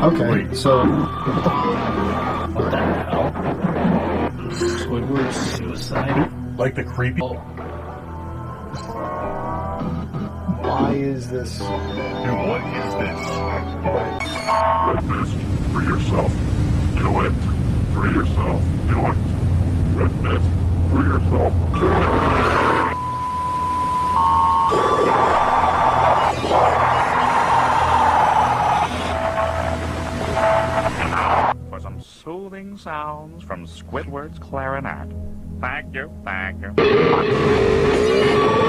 Okay, so What the hell? Squidward suicide? Like the creepy. why is this? And what is this? Red Mist, free yourself. Do it. Free yourself. Do it. Red Mist, free yourself. Do it. For some soothing sounds from Squidward's clarinet. Thank you, thank you.